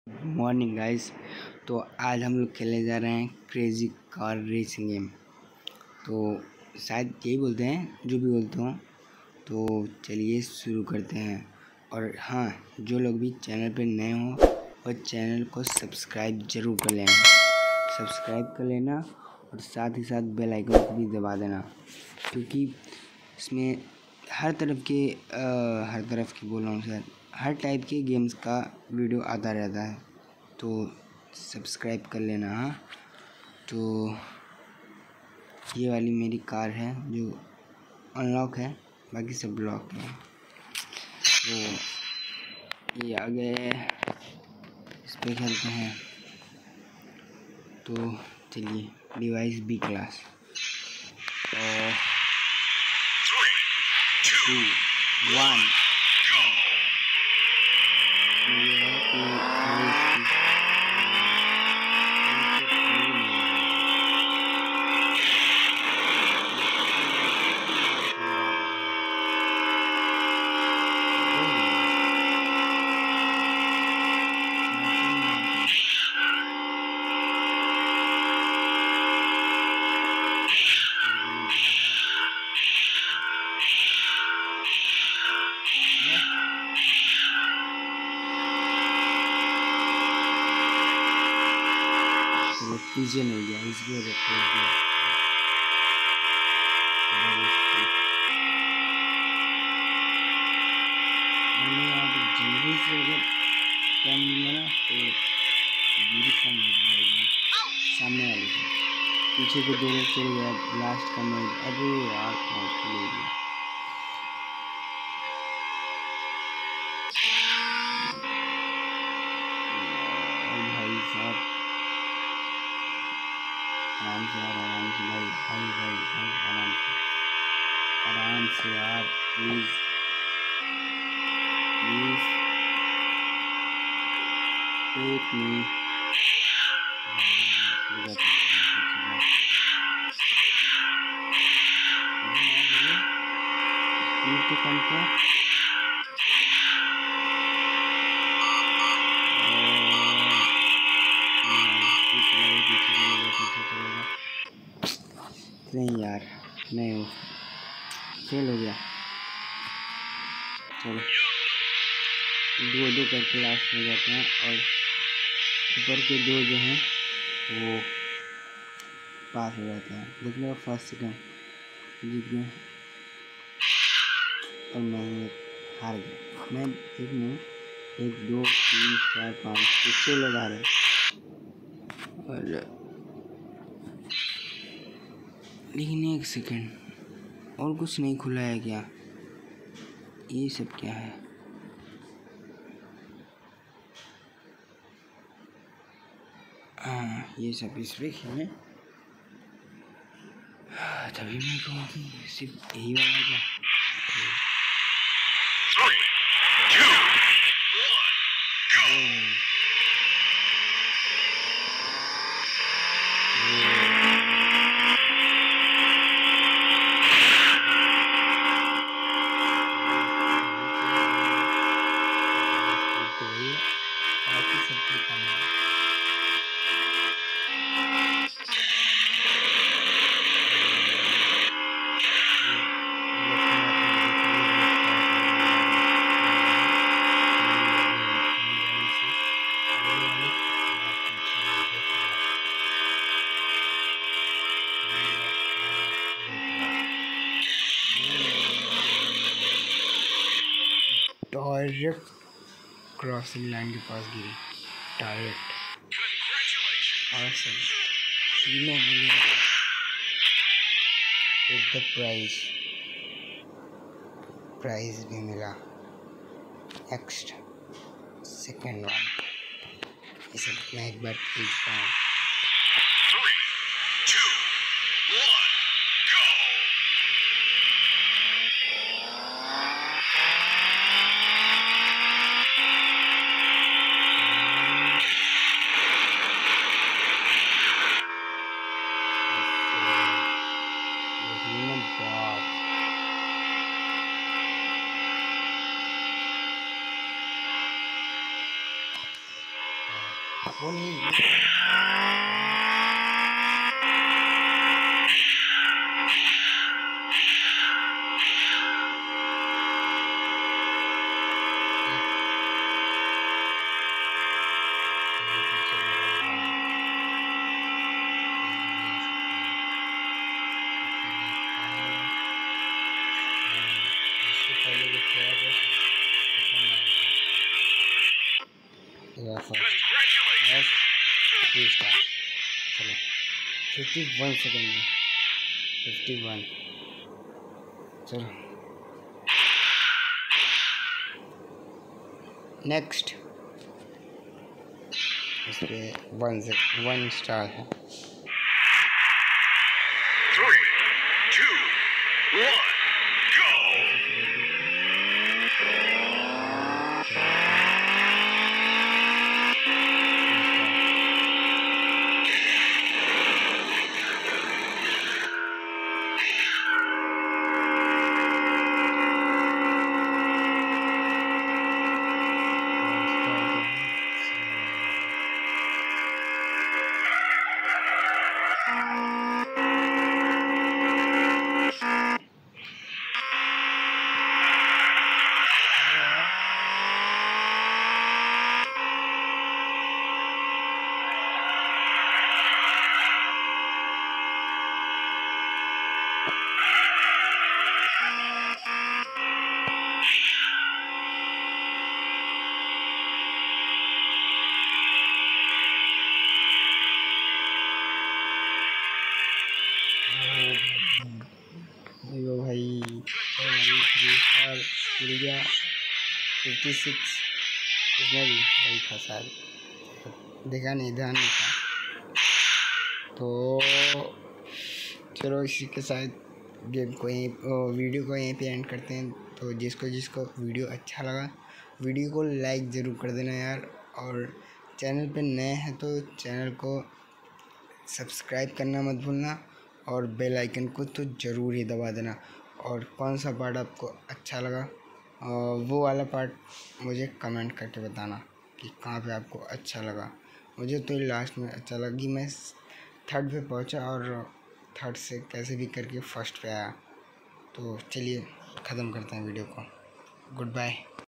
Morning guys. तो आज हम लोग खेलने जा रहे हैं क्रेजी कार रेसिंग गेम। तो शायद यही बोलते हैं, जो भी बोलते हो। तो चलिए शुरू करते हैं। और हाँ, जो लोग भी चैनल पे नए हो और चैनल को सब्सक्राइब जरूर कर लेना। सब्सक्राइब कर लेना और साथ ही साथ बेल आइकन को भी दबा देना, क्योंकि इसमें हर तरफ के बोल रहा हूँ सर, हर टाइप के गेम्स का वीडियो आता रहता है। तो सब्सक्राइब कर लेना। हाँ, तो ये वाली मेरी कार है जो अनलॉक है, बाकी सब लॉक है। तो ये आगे इस पे खेलते हैं। तो चलिए, डिवाइस बी क्लास और 3, 2, 1। ये है कि पीछे नहीं गया, इसकी वजह से जल्दी से अगर कम लिया ना तो दूरी कम हो जाएगी। सामने वाले से पीछे को 2 लोग चले गया, लास्ट का मैं अरे यार ले गया। भाई साहब आराम से यार, आराम से भाई भाई भाई भाई आराम से यार, प्लीज़ प्लीज़ एक मिनट। स्पीड तो कम कर। नहीं यार, नहीं हो, फेल हो गया। चलो 2-2 करके लास्ट में जाते हैं और ऊपर के 2 जो हैं वो पास हो जाते हैं। देख लो, फर्स्ट सेकंड जीत गए और मैं हार गया। मैं एक नहीं, 1 2 3 4 5 6 लोग आ रहे और लेकिन 1 सेकंड और कुछ नहीं खुला है क्या? ये सब क्या है? हाँ, ये सब इस पे खेले तभी मैं कहूँ कि सिर्फ यही वाला क्या। 3, 2, 1, go! डायरेक्ट क्रॉसिंग लाइन के पास गिरी, डायरेक्ट। और सब तीनों मिले विद द प्राइज भी मिला। नेक्स्ट सेकेंड वन, ये सब मैं एक बार खेल चुका हूँ। 3, 2, 1, go! वो नहीं Congratulations. 3 स्टार। चलो 51 सेकेंड में 51। चलो नेक्स्ट। इस पे 1 स्टार है। 3, 2, 1, go. यो भाई 3 स्टार मिल गया। 56 इसमें भी वही था शायद, देखा नहीं, ध्यान नहीं था। तो चलो इसी के साथ गेम को यहीं वीडियो को यहीं पे एंड करते हैं। तो जिसको जिसको वीडियो अच्छा लगा वीडियो को लाइक ज़रूर कर देना यार, और चैनल पे नए हैं तो चैनल को सब्सक्राइब करना मत भूलना, और बेल आइकन को तो ज़रूर ही दबा देना। और कौन सा पार्ट आपको अच्छा लगा वो वाला पार्ट मुझे कमेंट करके बताना कि कहाँ पे आपको अच्छा लगा। मुझे तो लास्ट में अच्छा लगी, मैं 3rd पे पहुंचा और 3rd से कैसे भी करके 1st पे आया। तो चलिए ख़त्म करते हैं वीडियो को। Good bye.